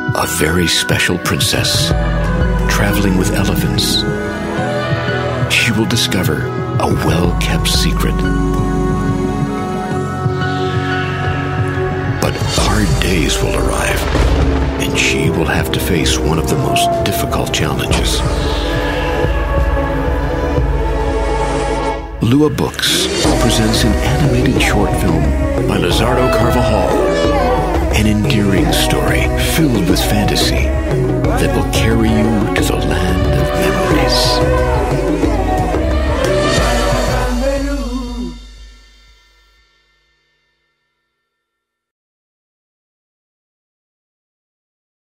a very special princess traveling with elephants. She will discover a well-kept secret. But hard days will arrive, and she will have to face one of the most difficult challenges. LuaBooks presents an animated short film by Lizardo Carvajal, an endearing story filled with fantasy that will carry you to the land